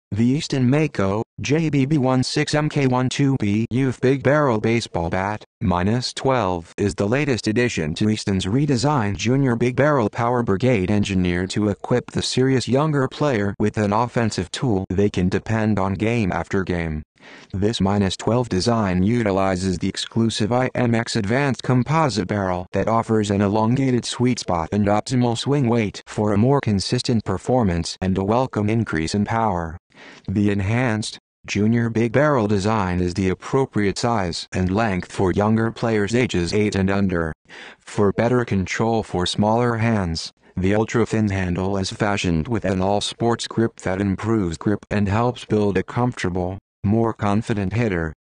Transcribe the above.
The Easton Mako JBB16MK12B Youth Big Barrel Baseball Bat, -12 is the latest addition to Easton's redesigned Junior Big Barrel Power Brigade, engineered to equip the serious younger player with an offensive tool they can depend on game after game. This -12 design utilizes the exclusive IMX Advanced Composite Barrel that offers an elongated sweet spot and optimal swing weight for a more consistent performance and a welcome increase in power. The enhanced Junior Big Barrel design is the appropriate size and length for younger players ages 8 and under. For better control for smaller hands, the ultra-thin handle is fashioned with an all-sports grip that improves grip and helps build a comfortable, more confident hitter.